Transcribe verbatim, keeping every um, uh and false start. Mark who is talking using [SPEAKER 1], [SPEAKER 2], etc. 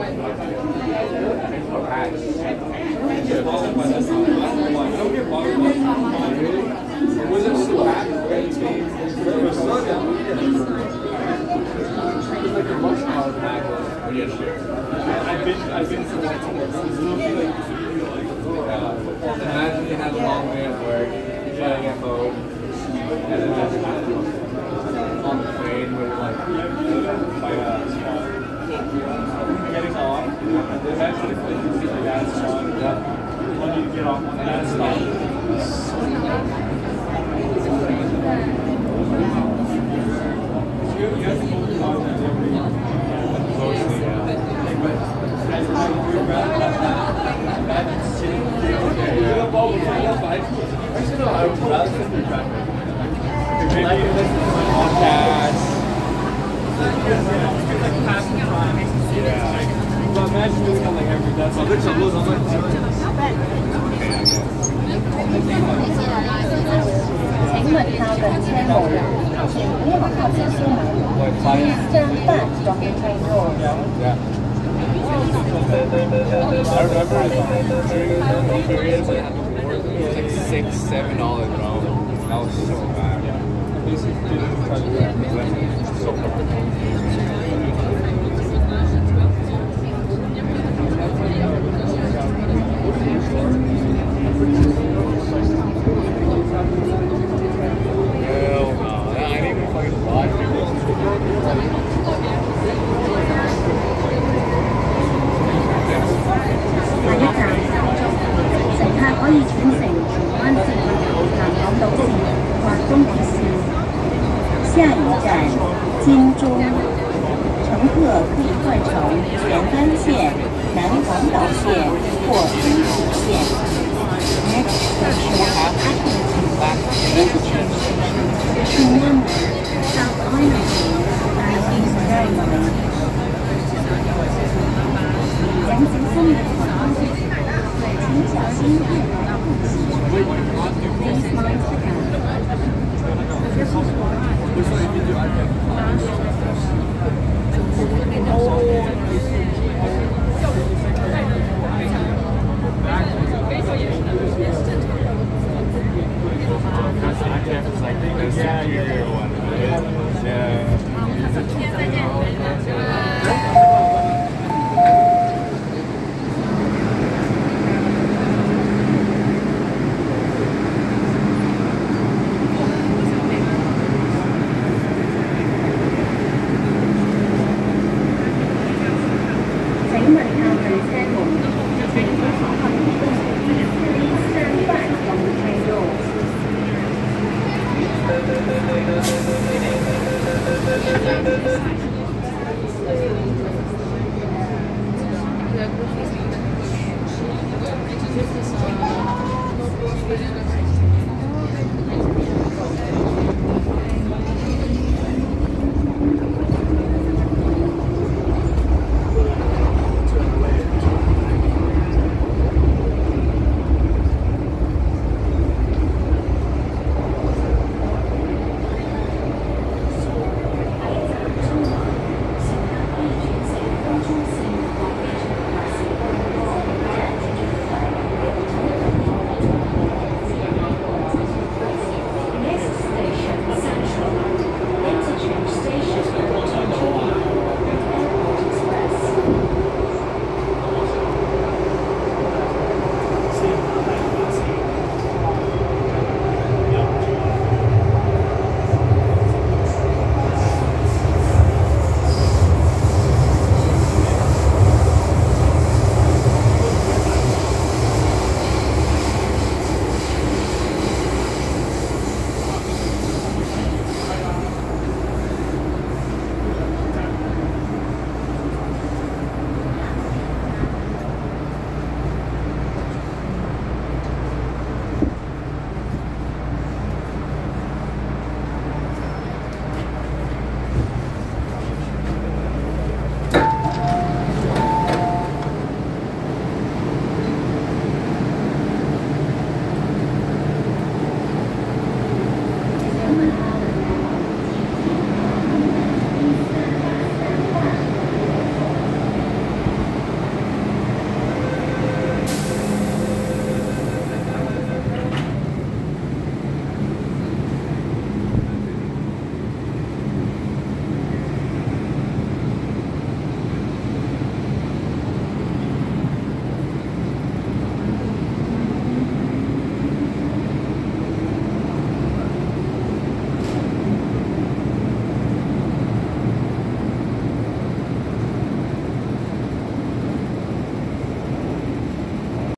[SPEAKER 1] I've been, I've been for like imagine you have a long day at work, you're trying to get home, and then just on the train where you're like, getting off, and then eventually you see the gas on, when you get off on that stop. You have to go to the mostly, yeah. But as I grew around, that's sitting there. Yeah, yeah. I should know, I would rather sit through traffic. Maybe listen to my podcast. Like passing time. Yeah. But imagine doing that like every day. So there's a little bit of like,
[SPEAKER 2] 请问他的签某人，请不要靠近出门。Please stand back from the train doors.
[SPEAKER 1] Yeah. I remember during the period when I had the war, it was like six, seven dollars, bro. That was so bad. This is so bad. Hell no, I didn't even fucking watch it.
[SPEAKER 2] 下一站，乘客可以轉乘荃灣線、南港島線或東鐵線。下一站，金鐘。乘客可以換乘荃灣線、南港島線或東鐵線。Next station, Interchange Station. Remember, South Island and East Railway. 请小心地看，请小心看护膝。Please mind the gap.
[SPEAKER 1] It's like the superior one. Yeah.
[SPEAKER 3] 这是